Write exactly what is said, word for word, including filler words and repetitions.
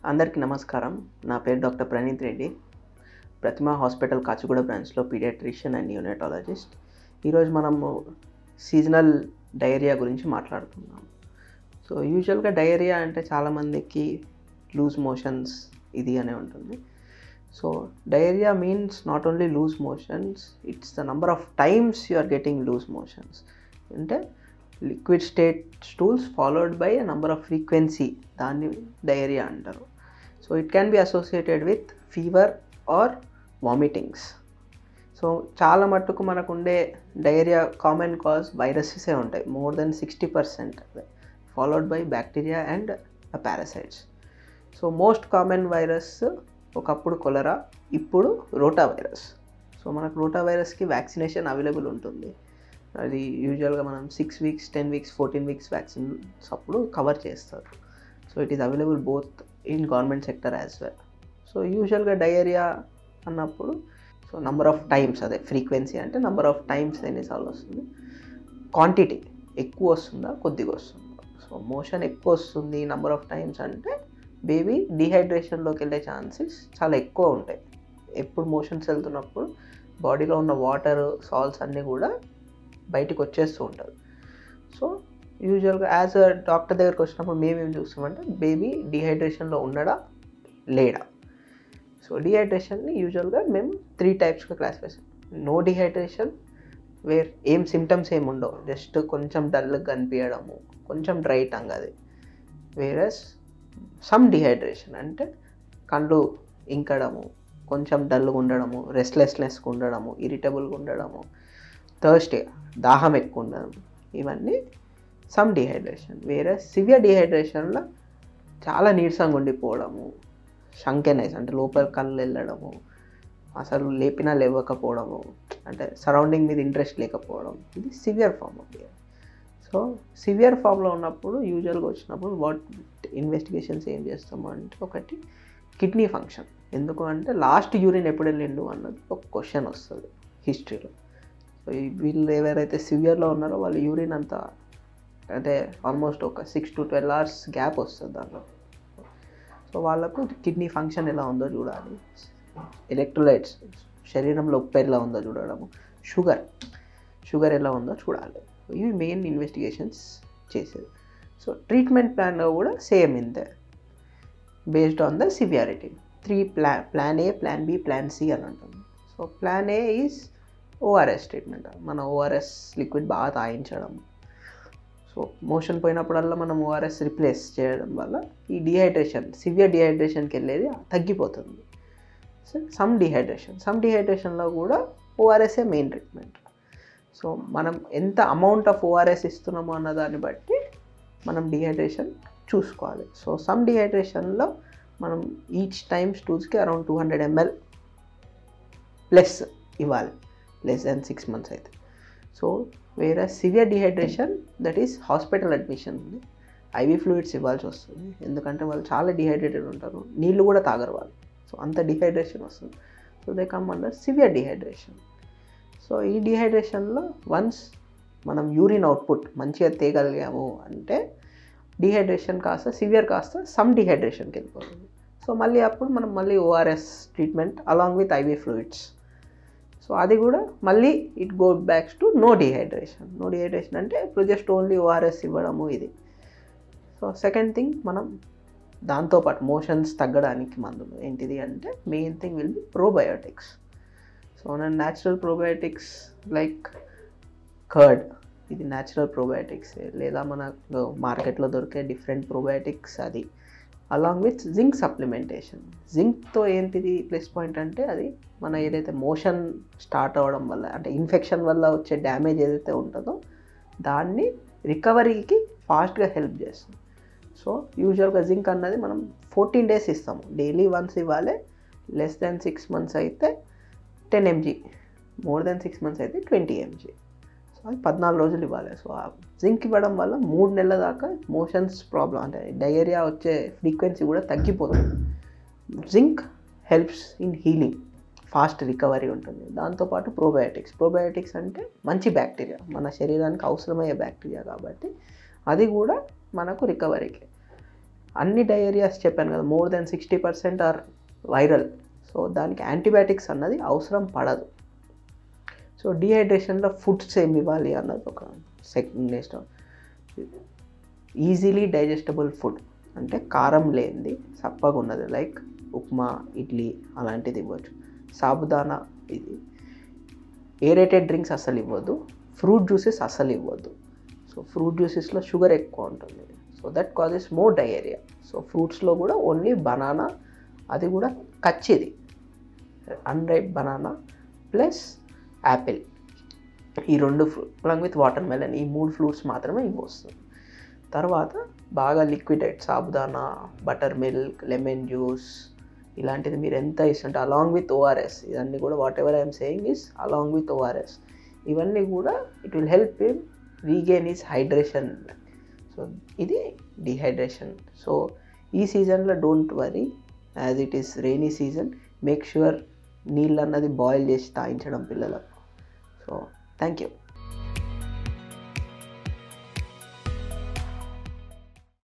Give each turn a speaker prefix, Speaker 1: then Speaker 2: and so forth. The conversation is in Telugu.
Speaker 1: అందరికీ నమస్కారం. నా పేరు డాక్టర్ ప్రణీత్ రెడ్డి. ప్రతిమా హాస్పిటల్ కాచిగూడ బ్రాంచ్లో పీడియాట్రిషియన్ అండ్ న్యూనటాలజిస్ట్. ఈరోజు మనము సీజనల్ డయేరియా గురించి మాట్లాడుతున్నాం. సో యూజువల్గా డయేరియా అంటే చాలామందికి లూజ్ మోషన్స్ ఇది అనే ఉంటుంది. So diarrhoea means not only loose motions, it's the number of times you are getting loose motions. అంటే liquid state stools followed by a number of frequency, దాన్ని డయేరియా అంటారు. So it can be associated with fever or vomitings. So చాలా మట్టుకు మనకు ఉండే డయేరియా కామన్ కాజ్ వైరసెసే ఉంటాయి, more than sixty percent, followed by bacteria and parasites. So most common virus ఒకప్పుడు కొలరా, ఇప్పుడు రోటా వైరస్. సో మనకు రోటా వైరస్కి వ్యాక్సినేషన్ అవైలబుల్ ఉంటుంది. అది యూజువల్గా మనం six weeks ten weeks fourteen weeks vaccines అప్పుడు కవర్ చేస్తారు. So it is available both in government sector as well. So యూజువల్గా డయేరియా అన్నప్పుడు సో నంబర్ ఆఫ్ టైమ్స్, అదే ఫ్రీక్వెన్సీ అంటే నంబర్ ఆఫ్ టైమ్స్ ఎన్నిసార్లు వస్తుంది, క్వాంటిటీ ఎక్కువ వస్తుందా కొద్దిగా వస్తుందా. సో మోషన్ ఎక్కువ వస్తుంది నంబర్ ఆఫ్ టైమ్స్ అంటే బేబీ డీహైడ్రేషన్లోకి వెళ్ళే ఛాన్సెస్ చాలా ఎక్కువ ఉంటాయి. ఎప్పుడు మోషన్స్ వెళ్తున్నప్పుడు బాడీలో ఉన్న వాటర్ సాల్ట్స్ అన్నీ కూడా బయటకు వచ్చేస్తూ ఉంటుంది. సో యూజువల్గా యాజ్ అ డాక్టర్ దగ్గరికి వచ్చినప్పుడు మేమేం చూస్తామంటే బేబీ డీహైడ్రేషన్లో ఉన్నాడా లేడా. సో డీహైడ్రేషన్ని యూజువల్గా మేము త్రీ టైప్స్గా క్లాసిఫై చేస్తాం. నో డీహైడ్రేషన్, వేర్ ఏం సిమ్టమ్స్ ఏమి ఉండవు, జస్ట్ కొంచెం డల్గా కనిపించడము, కొంచెం డ్రై టంగ్ అది. వేరస్ సమ్ డీహైడ్రేషన్ అంటే కళ్ళు ఇంకడము, కొంచెం డల్గా ఉండడము, రెస్ట్లెస్నెస్గా ఉండడము, ఇరిటబుల్గా ఉండడము, థర్స్టీ దాహం ఎక్కువ ఉండడం, ఇవన్నీ సమ్ డీహైడ్రేషన్. వేరే సివియర్ డీహైడ్రేషన్లో చాలా నీరసంగా ఉండిపోవడము, షంకెనైజ్ అంటే లోపల కళ్ళు వెళ్ళడము, అసలు లేపినా లేవకపోవడము, అంటే సరౌండింగ్ మీద ఇంట్రెస్ట్ లేకపోవడం, ఇది severe form of dehydration. So severe ఫామ్లో ఉన్నప్పుడు యూజువల్గా వచ్చినప్పుడు వాట్ ఇన్వెస్టిగేషన్స్ ఏం చేస్తాము అంటే, ఒకటి కిడ్నీ ఫంక్షన్. ఎందుకు అంటే లాస్ట్ యూరిన్ ఎప్పుడు వెళ్ళిండు అన్నది ఒక క్వశ్చన్ వస్తుంది హిస్టరీలో. సో వీళ్ళు ఎవరైతే సివియర్లో ఉన్నారో వాళ్ళు యూరిన్ అంతా అంటే ఆల్మోస్ట్ ఒక six to twelve hours gap వస్తుంది దాంట్లో. సో వాళ్ళకు కిడ్నీ ఫంక్షన్ ఎలా ఉందో చూడాలి, ఎలక్ట్రోలైట్స్ శరీరంలో ఉప్పు ఎలా ఉందో చూడడము, షుగర్ షుగర్ ఎలా ఉందో చూడాలి. ఇవి మెయిన్ ఇన్వెస్టిగేషన్స్ చేసేది. సో ట్రీట్మెంట్ ప్లాన్లో కూడా సేమ్ ఇంతే, based on the severity. Three ప్లా plan A, plan B, plan C అని ఉంటుంది. So plan A is ORS treatment. మన ఓఆర్ఎస్ లిక్విడ్ బాగా తాగించడం. సో మోషన్ పోయినప్పుడల్లా మనం ఓఆర్ఎస్ రిప్లేస్ చేయడం వల్ల ఈ డిహైడ్రేషన్, సివియర్ డిహైడ్రేషన్కి వెళ్ళేది తగ్గిపోతుంది. సో సమ్ డిహైడ్రేషన్ సమ్ డిహైడ్రేషన్లో కూడా ఓఆర్ఎస్ఏ మెయిన్ ట్రీట్మెంట్. సో మనం ఎంత అమౌంట్ ఆఫ్ ఓఆర్ఎస్ ఇస్తున్నామో అన్న దాన్ని బట్టి మనం డిహైడ్రేషన్ చూసుకోవాలి. సో సమ్ డిహైడ్రేషన్లో మనం ఈచ్ టైమ్ స్టూల్స్కి around two hundred ML plus ఇవ్వాలి, లెస్ దాన్ సిక్స్ మంత్స్ అయితే. సో వేరే severe dehydration that is hospital admission ఉంది, ఐవీ ఫ్లూయిడ్స్ ఇవ్వాల్సి వస్తుంది. ఎందుకంటే వాళ్ళు చాలా డిహైడ్రేటెడ్ ఉంటారు, నీళ్ళు కూడా తాగరు వాళ్ళు. సో అంత డిహైడ్రేషన్ వస్తుంది. So they come under severe dehydration. So ఈ డిహైడ్రేషన్లో వన్స్ మనం యూరిన్ అవుట్పుట్ మంచిగా తేగలిగాము అంటే డిహైడ్రేషన్ కాస్త సివియర్ కాస్త సమ్ డిహైడ్రేషన్కి వెళ్ళిపోతుంది. సో మళ్ళీ అప్పుడు మనం మళ్ళీ ORS treatment along with IV fluids. So అది కూడా మళ్ళీ it go backs to no dehydration. No dehydration అంటే ఇప్పుడు జస్ట్ ఓన్లీ ఓఆర్ఎస్ ఇవ్వడము ఇది. సో సెకండ్ థింగ్, మనం దాంతోపాటు మోషన్స్ తగ్గడానికి మందులు ఏంటిది అంటే main thing will be probiotics. So నేను న్యాచురల్ ప్రోబయోటిక్స్ లైక్ కర్డ్, ఇది న్యాచురల్ ప్రోబయోటిక్స్, లేదా మనకు మార్కెట్లో దొరికే డిఫరెంట్ ప్రోబయోటిక్స్ అది, అలాంగ్ విత్ జింక్ సప్లిమెంటేషన్. జింక్తో ఏంటిది ప్లస్ పాయింట్ అంటే అది మన ఏదైతే మోషన్ స్టార్ట్ అవ్వడం వల్ల అంటే ఇన్ఫెక్షన్ వల్ల వచ్చే డ్యామేజ్ ఏదైతే ఉంటుందో దాన్ని రికవరీకి ఫాస్ట్గా హెల్ప్ చేస్తుంది. సో యూజువల్గా జింక్ అన్నది మనం ఫోర్టీన్ డేస్ ఇస్తాము, డైలీ వన్స్ ఇవ్వాలి. లెస్ దాన్ సిక్స్ మంత్స్ అయితే ten MG, more than six months అయితే ట్వంటీ ఎంజీ. సో అది పద్నాలుగు రోజులు ఇవ్వాలి. సో ఆ జింక్ ఇవ్వడం వల్ల మూడు నెలల దాకా మోషన్స్ ప్రాబ్లం అంటే డయేరియా వచ్చే ఫ్రీక్వెన్సీ కూడా తగ్గిపోతుంది. Zinc helps in healing, fast recovery ఉంటుంది. దాంతోపాటు ప్రోబయోటిక్స్ ప్రోబయోటిక్స్ అంటే మంచి బ్యాక్టీరియా, మన శరీరానికి అవసరమయ్యే బ్యాక్టీరియా కాబట్టి అది కూడా మనకు రికవరీకి. అన్ని డయేరియాస్ చెప్పాను కదా, more than sixty percent are viral. So దానికి యాంటీబయాటిక్స్ అన్నది అవసరం పడదు. సో డీహైడ్రేషన్లో ఫుడ్స్ ఏమి ఇవ్వాలి అన్నది ఒక second next. Easily digestible food అంటే కారం లేనిది, సప్పగా ఉన్నది, లైక్ ఉప్మా, ఇడ్లీ అలాంటిది ఇవ్వచ్చు. సాబుదానా, ఇది ఏరేటెడ్ డ్రింక్స్ అస్సలు ఇవ్వద్దు. ఫ్రూట్ జ్యూసెస్ అస్సలు ఇవ్వద్దు. సో ఫ్రూట్ జ్యూసెస్లో షుగర్ ఎక్కువ ఉంటుంది, so that causes more diarrhoea. So ఫ్రూట్స్లో కూడా ఓన్లీ బనానా, అది కూడా కచ్చిది, అన్రైప్ బనానా ప్లస్ యాపిల్, ఈ రెండు fruit along with watermelon, ఈ మూడు ఫ్రూట్స్ మాత్రమే ఇవ్వస్తుంది. తర్వాత బాగా liquid diet, sabudana, buttermilk, lemon juice ఇలాంటిది మీరు ఎంత ఇస్తుంటే అలాంగ్ విత్ ఓఆర్ఎస్, ఇవన్నీ కూడా whatever I'm saying is along with ORS, ఇవన్నీ కూడా it will help him regain is hydration. So ఇది డిహైడ్రేషన్. సో ఈ సీజన్లో don't worry, as it is rainy season, make sure నీళ్ళు అన్నది బాయిల్ చేసి తాగించడం పిల్లలకు. So thank you.